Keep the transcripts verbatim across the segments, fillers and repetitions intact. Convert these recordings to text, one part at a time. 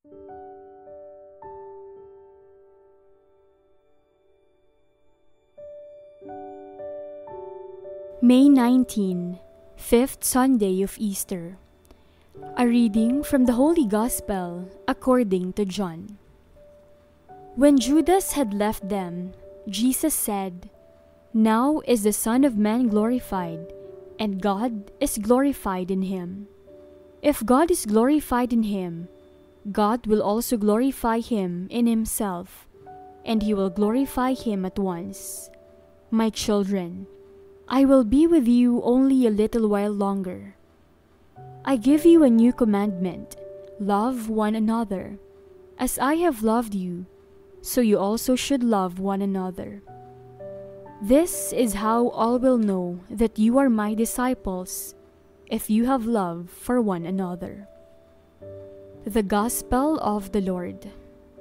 May nineteenth, fifth Sunday of Easter. A reading from the Holy Gospel according to John. When Judas had left them, Jesus said, "Now is the Son of Man glorified, and God is glorified in him. If God is glorified in him, God will also glorify him in himself, and he will glorify him at once. My children, I will be with you only a little while longer. I give you a new commandment: love one another. As I have loved you, so you also should love one another. This is how all will know that you are my disciples, if you have love for one another." The Gospel of the Lord.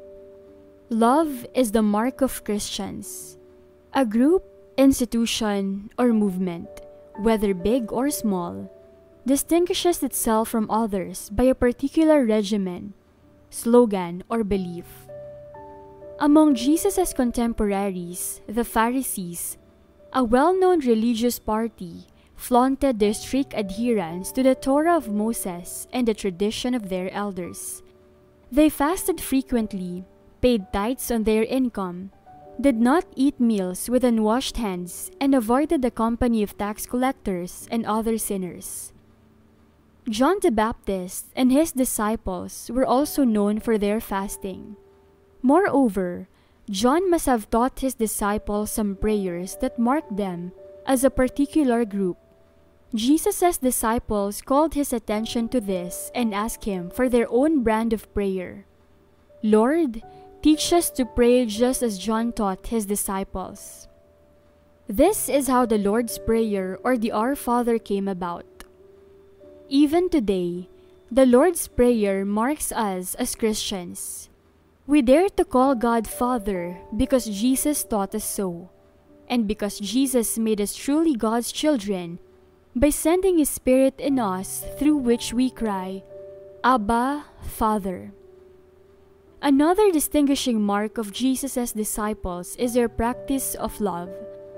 Love is the mark of Christians. A group, institution, or movement, whether big or small, distinguishes itself from others by a particular regimen, slogan, or belief. Among Jesus' contemporaries, the Pharisees, a well-known religious party, flaunted their strict adherence to the Torah of Moses and the tradition of their elders. They fasted frequently, paid tithes on their income, did not eat meals with unwashed hands, and avoided the company of tax collectors and other sinners. John the Baptist and his disciples were also known for their fasting. Moreover, John must have taught his disciples some prayers that marked them as a particular group. Jesus' disciples called his attention to this and asked him for their own brand of prayer. "Lord, teach us to pray just as John taught his disciples." This is how the Lord's Prayer, or the Our Father, came about. Even today, the Lord's Prayer marks us as Christians. We dare to call God Father because Jesus taught us so, and because Jesus made us truly God's children by sending His Spirit in us, through which we cry, "Abba, Father." Another distinguishing mark of Jesus' disciples is their practice of love.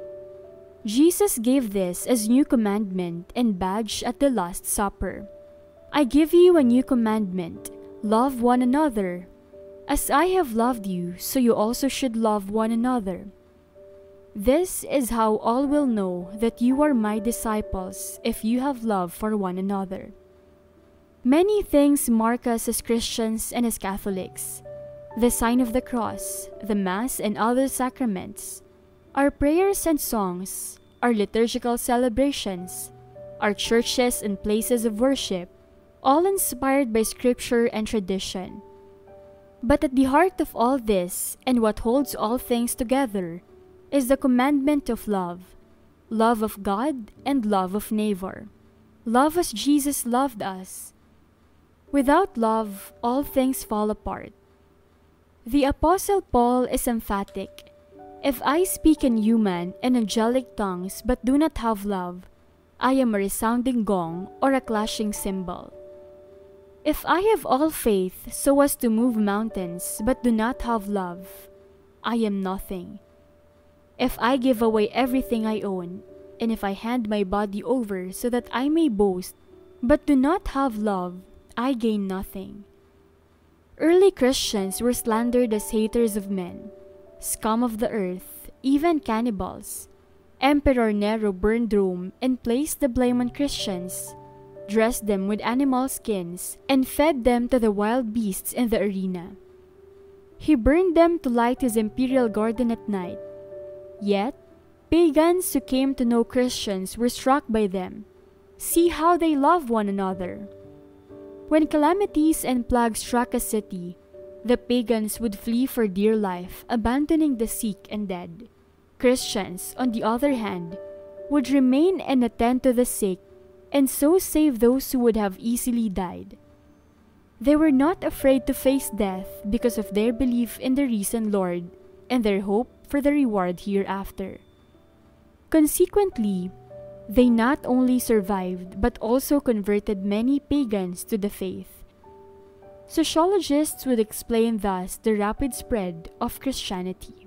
Jesus gave this as new commandment and badge at the Last Supper. "I give you a new commandment: love one another. As I have loved you, so you also should love one another. This is how all will know that you are my disciples, if you have love for one another." Many things mark us as Christians and as Catholics: the sign of the cross, the Mass and other sacraments, our prayers and songs, our liturgical celebrations, our churches and places of worship, all inspired by Scripture and tradition. But at the heart of all this, and what holds all things together, is the commandment of love: love of God and love of neighbor. Love as Jesus loved us. Without love, all things fall apart. The Apostle Paul is emphatic: "If I speak in human and angelic tongues but do not have love, I am a resounding gong or a clashing cymbal. If I have all faith so as to move mountains but do not have love, I am nothing. If I give away everything I own, and if I hand my body over so that I may boast, but do not have love, I gain nothing." Early Christians were slandered as haters of men, scum of the earth, even cannibals. Emperor Nero burned Rome and placed the blame on Christians, dressed them with animal skins, and fed them to the wild beasts in the arena. He burned them to light his imperial garden at night. Yet, pagans who came to know Christians were struck by them. "See how they love one another." When calamities and plagues struck a city, the pagans would flee for dear life, abandoning the sick and dead. Christians, on the other hand, would remain and attend to the sick, and so save those who would have easily died. They were not afraid to face death because of their belief in the risen Lord and their hope for the reward hereafter. Consequently, they not only survived but also converted many pagans to the faith. Sociologists would explain thus the rapid spread of Christianity.